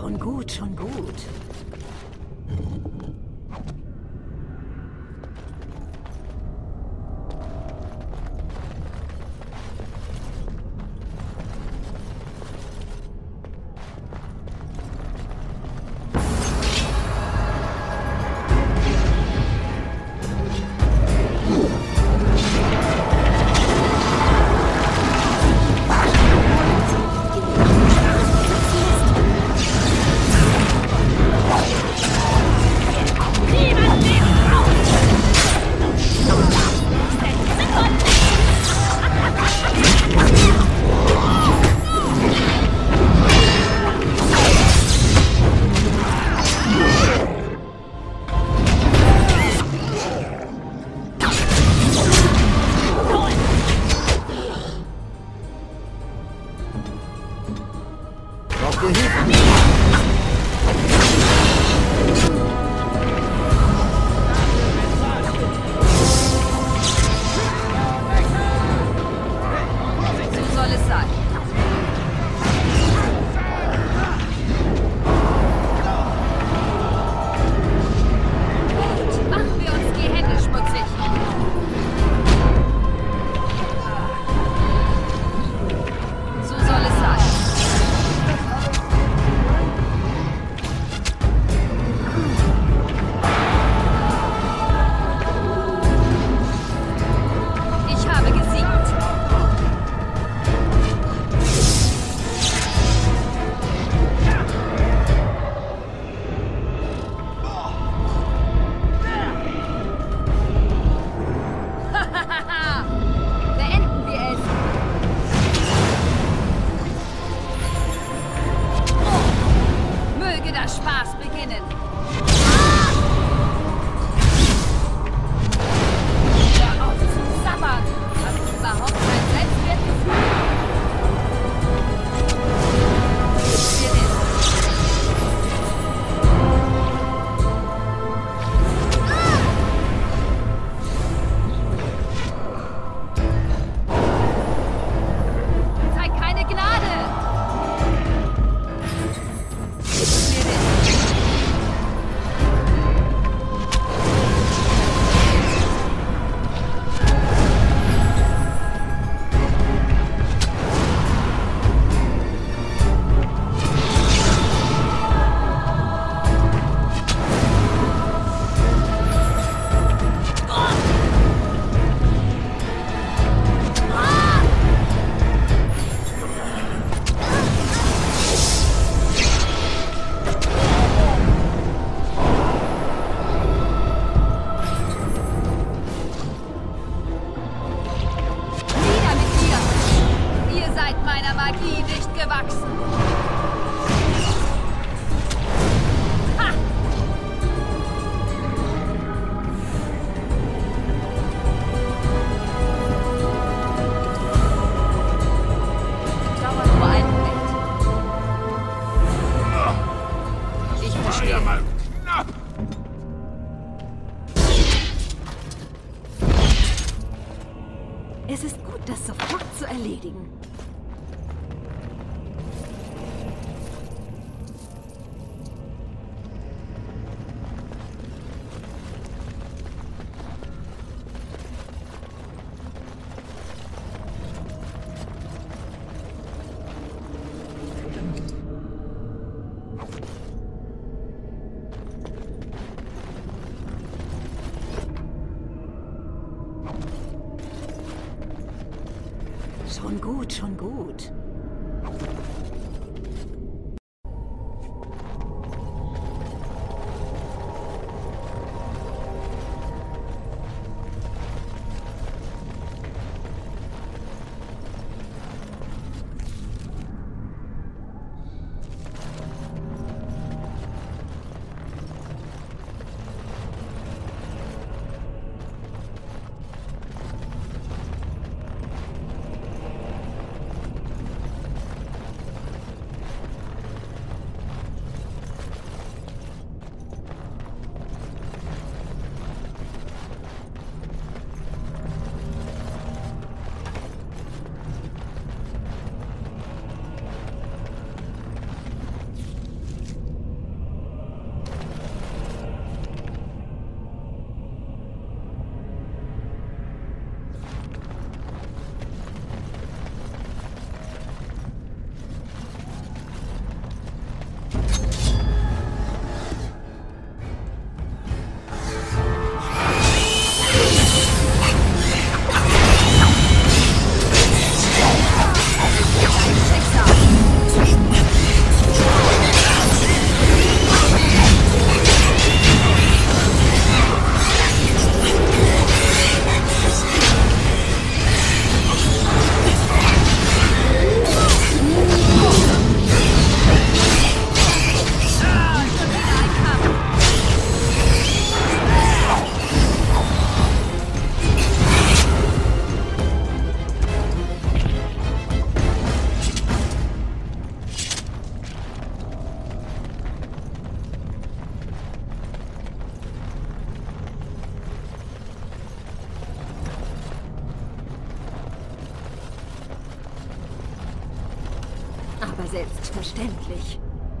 Schon gut, schon gut. Es ist gut, das sofort zu erledigen. Schon gut, schon gut. aber selbstverständlich.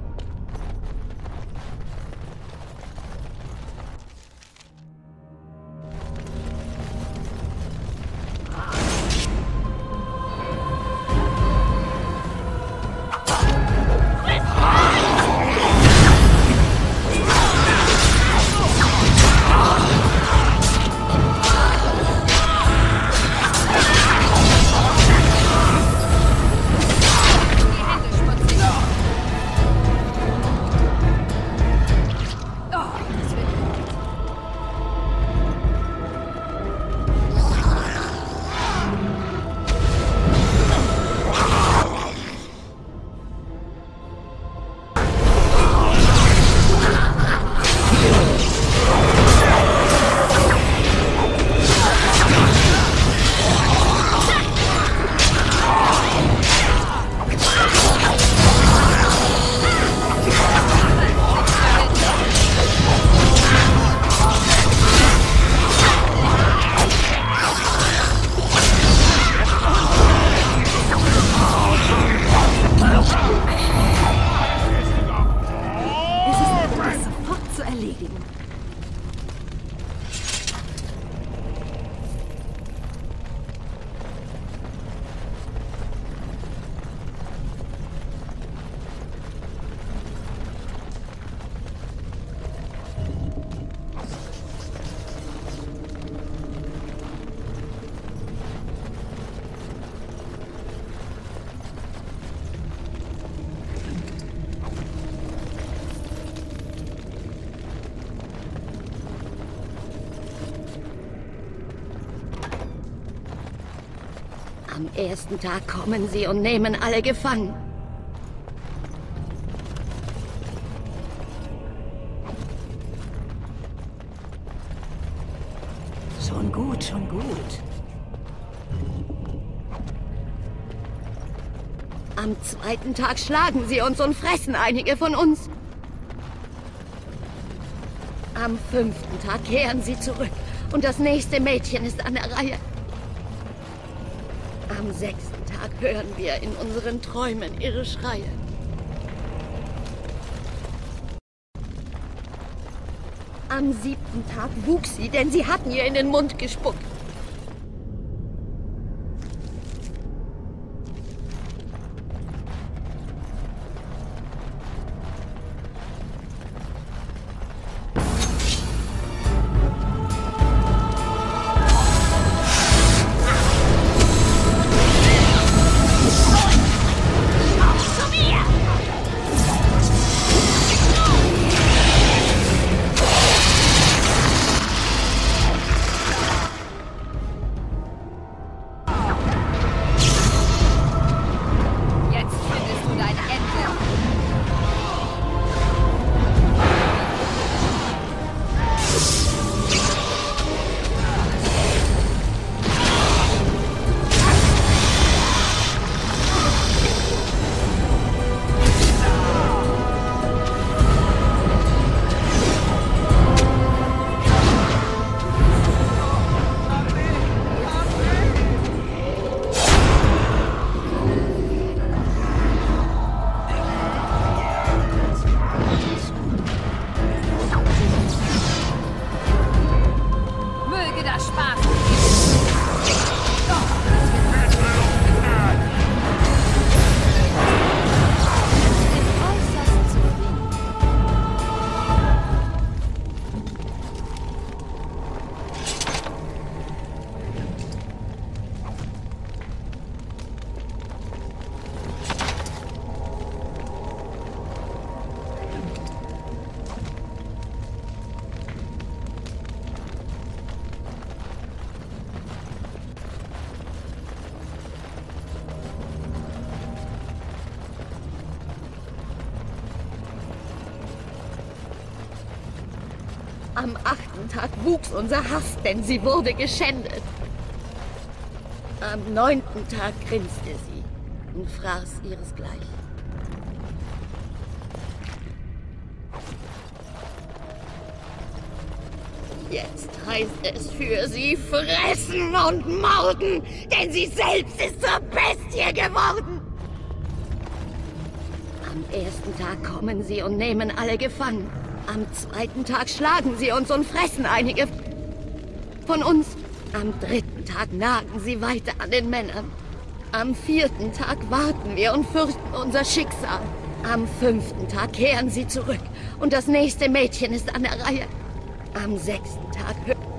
Am ersten Tag kommen sie und nehmen alle gefangen. Schon gut, schon gut. Am zweiten Tag schlagen sie uns und fressen einige von uns. Am 5. Tag kehren sie zurück und das nächste Mädchen ist an der Reihe. Am 6. Tag hören wir in unseren Träumen ihre Schreie. Am 7. Tag wuchs sie, denn sie hatten ihr in den Mund gespuckt. Am 8. Tag wuchs unser Hass, denn sie wurde geschändet. Am 9. Tag grinste sie und fraß ihresgleichen. Jetzt heißt es für sie fressen und morden, denn sie selbst ist zur Bestie geworden. Am ersten Tag kommen sie und nehmen alle gefangen. Am zweiten Tag schlagen sie uns und fressen einige von uns. Am dritten Tag nagen sie weiter an den Männern. Am vierten Tag warten wir und fürchten unser Schicksal. Am fünften Tag kehren sie zurück und das nächste Mädchen ist an der Reihe. Am sechsten Tag